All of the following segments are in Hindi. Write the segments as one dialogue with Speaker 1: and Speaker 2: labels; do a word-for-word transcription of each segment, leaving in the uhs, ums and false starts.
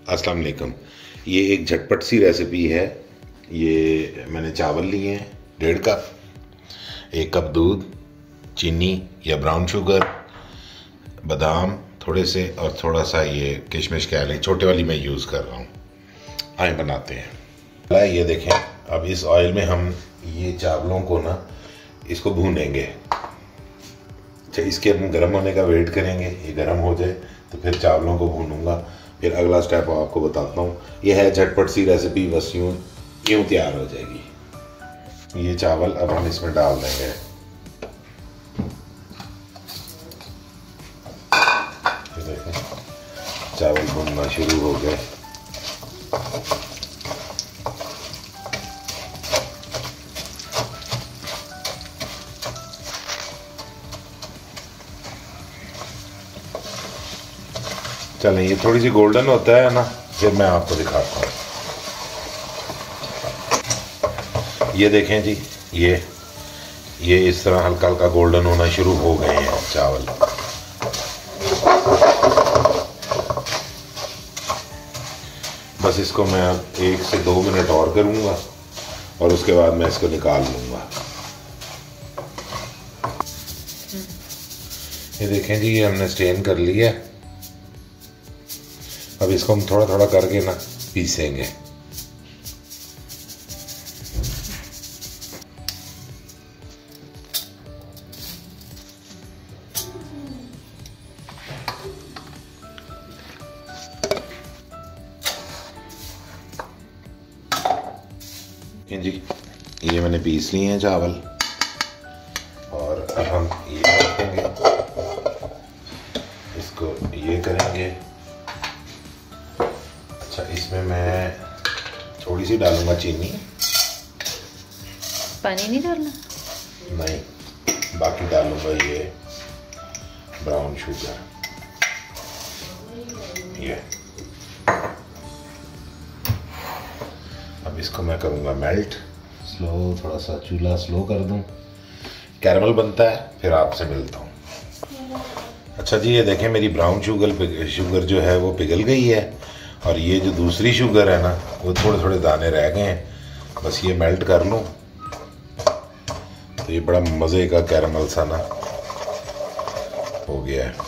Speaker 1: अस्सलाम वालेकुम। ये एक झटपट सी रेसिपी है। ये मैंने चावल लिए हैं डेढ़ कप, एक कप दूध, चीनी या ब्राउन शुगर, बादाम थोड़े से और थोड़ा सा ये किशमिश कह लें, छोटे वाली मैं यूज़ कर रहा हूँ। आए बनाते हैं। ये देखें, अब इस ऑयल में हम ये चावलों को ना इसको भूनेंगे। अच्छा, इसके हम गर्म होने का वेट करेंगे, ये गर्म हो जाए तो फिर चावलों को भूनूंगा। फिर अगला स्टेप आपको बताता हूँ। ये है झटपट सी रेसिपी, बस यूँ यूँ तैयार हो जाएगी। ये चावल अब हम इसमें डाल देंगे। ये देखें, चावल भूनना शुरू हो गए। चलें, ये थोड़ी सी गोल्डन होता है ना, फिर मैं आपको दिखाता हूँ। ये देखें जी, ये ये इस तरह हल्का हल्का गोल्डन होना शुरू हो गए हैं चावल। बस इसको मैं अब एक से दो मिनट और करूँगा और उसके बाद मैं इसको निकाल लूँगा। ये देखें जी, ये हमने स्टेन कर लिया है। अब इसको हम थोड़ा थोड़ा करके ना पीसेंगे। जी, ये मैंने पीस लिए हैं चावल और अब हम ये रखेंगे, इसको ये करेंगे। अच्छा, इसमें मैं थोड़ी सी डालूंगा चीनी।
Speaker 2: पानी नहीं डालना?
Speaker 1: नहीं, बाकी डालूंगा ये ब्राउन शुगर। ये अब इसको मैं करूंगा मेल्ट। स्लो, थोड़ा सा चूल्हा स्लो कर दूं, कैरमल बनता है, फिर आपसे मिलता हूँ। अच्छा जी, ये देखें, मेरी ब्राउन शुगर शुगर जो है वो पिघल गई है और ये जो दूसरी शुगर है ना, वो थोड़े थोड़े दाने रह गए हैं। बस ये मेल्ट कर लूँ तो ये बड़ा मज़े का कैरमल सा ना हो गया है।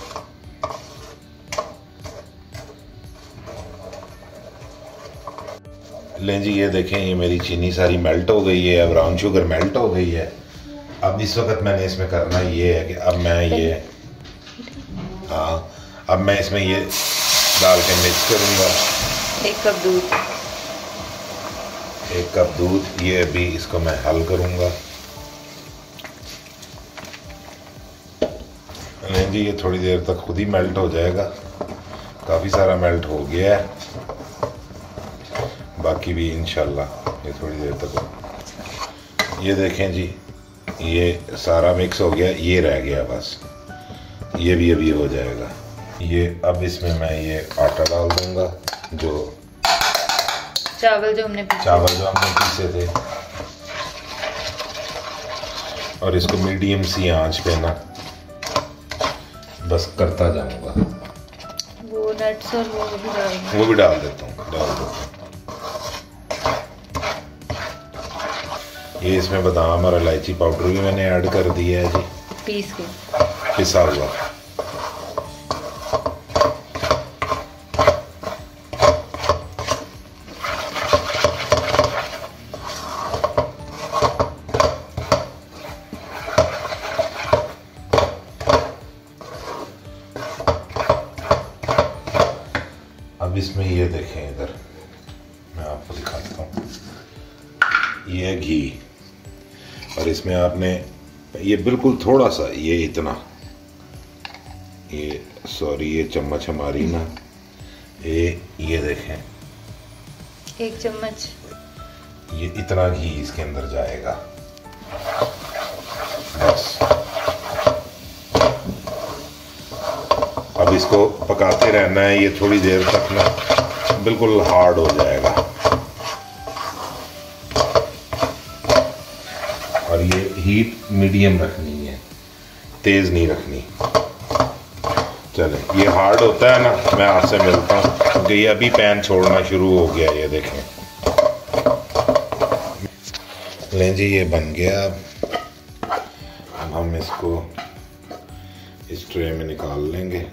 Speaker 1: लें जी, ये देखें, ये मेरी चीनी सारी मेल्ट हो गई है, ब्राउन शुगर मेल्ट हो गई है। अब इस वक्त मैंने इसमें करना ये है कि अब मैं ये हाँ अब मैं इसमें ये डाल के मिक्स करूँगा।
Speaker 2: एक कप दूध
Speaker 1: एक कप दूध ये अभी इसको मैं हल करूँगा। नहीं जी, ये थोड़ी देर तक खुद ही मेल्ट हो जाएगा। काफ़ी सारा मेल्ट हो गया है, बाकी भी इंशाल्लाह ये थोड़ी देर तक हो। ये देखें जी, ये सारा मिक्स हो गया, ये रह गया बस, ये भी अभी हो जाएगा। ये अब इसमें मैं ये आटा डाल दूंगा, जो
Speaker 2: चावल जो हमने पीसे
Speaker 1: चावल जो हमने पीसे थे, और इसको मीडियम सी आंच पे ना बस करता जाऊंगा।
Speaker 2: वो नट्स और वो भी डाल
Speaker 1: वो भी डाल देता हूँ डाल देता हूँ ये इसमें बादाम और इलायची पाउडर भी मैंने ऐड कर दिया है जी,
Speaker 2: पीस के
Speaker 1: पिसा हुआ। अब इसमें ये देखें, इधर मैं आपको दिखाता हूँ, ये है घी, और इसमें आपने ये बिल्कुल थोड़ा सा, ये इतना, ये सॉरी ये चम्मच हमारी ना, ये ये देखें,
Speaker 2: एक चम्मच,
Speaker 1: ये इतना घी इसके अंदर जाएगा बस। अब इसको पकाते रहना है, ये थोड़ी देर तक ना बिल्कुल हार्ड हो जाएगा। और ये हीट मीडियम रखनी है, तेज नहीं रखनी। चले, ये हार्ड होता है ना, मैं आपसे मिलता हूँ क्योंकि ये अभी पैन छोड़ना शुरू हो गया। ये देखें, लें जी, ये बन गया। अब हम इसको इस ट्रे में निकाल लेंगे।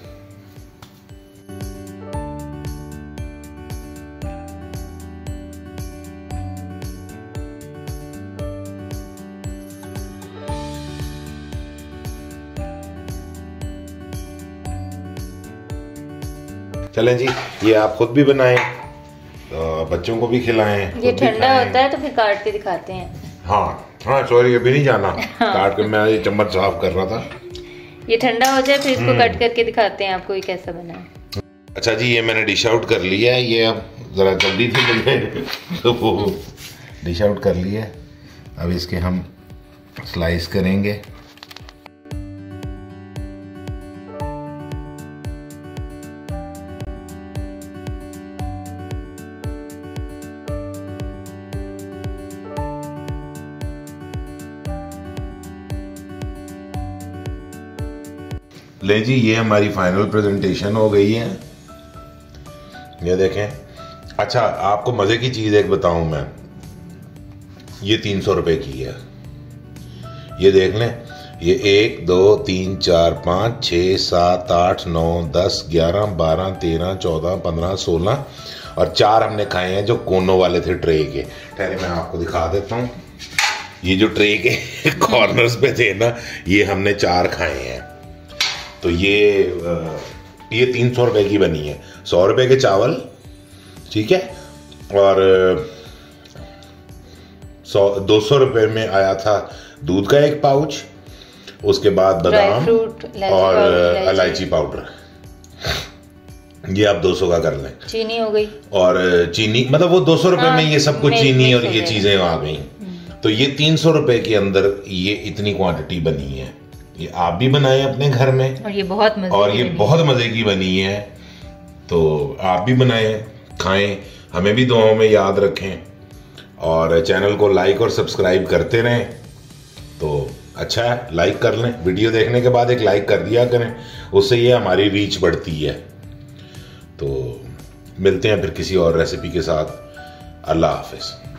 Speaker 1: चलें जी, ये आप खुद भी बनाएं, तो बच्चों को भी खिलाएं।
Speaker 2: ये ठंडा होता है तो फिर काट के दिखाते हैं।
Speaker 1: हाँ हाँ, सॉरी, अभी नहीं जाना। हाँ। काट के मैं ये चम्मच साफ कर रहा था। ये
Speaker 2: ठंडा हो जाए फिर इसको कट करके दिखाते हैं आपको ये कैसा बना है।
Speaker 1: अच्छा जी, ये मैंने डिश आउट कर लिया है। ये अब जरा जल्दी से मिले तो वो डिश आउट कर लिया है। अब इसके हम स्लाइस करेंगे। ले जी, ये हमारी फाइनल प्रेजेंटेशन हो गई है। ये देखें। अच्छा, आपको मजे की चीज एक बताऊं मैं, ये तीन सौ रुपए की है। ये देख लें, ये एक दो तीन चार पाँच छः सात आठ नौ दस ग्यारह बारह तेरह चौदह पंद्रह सोलह और चार हमने खाए हैं जो कोनों वाले थे ट्रे के। ठहरे मैं आपको दिखा देता हूँ। ये जो ट्रे के कॉर्नर्स पे थे ना, ये हमने चार खाए हैं। तो ये ये तीन सौ रुपये की बनी है। सौ रुपये के चावल, ठीक है, और सौ दो सौ रुपये में आया था दूध का एक पाउच, उसके बाद बादाम और इलायची पाउडर। ये आप दो सौ का कर लें।
Speaker 2: चीनी हो गई,
Speaker 1: और चीनी मतलब वो दो सौ रुपये में ये सब कुछ चीनी और ये चीजें आ गई। तो ये तीन सौ रुपये के अंदर ये इतनी क्वांटिटी बनी है। ये आप भी बनाएं अपने घर में,
Speaker 2: और ये बहुत मजे
Speaker 1: और ये बहुत मजे की बनी है। तो आप भी बनाएं, खाएं, हमें भी दुआओं में याद रखें, और चैनल को लाइक और सब्सक्राइब करते रहें। तो अच्छा है, लाइक कर लें। वीडियो देखने के बाद एक लाइक कर दिया करें, उससे ये हमारी रीच बढ़ती है। तो मिलते हैं फिर किसी और रेसिपी के साथ। अल्लाह हाफिज।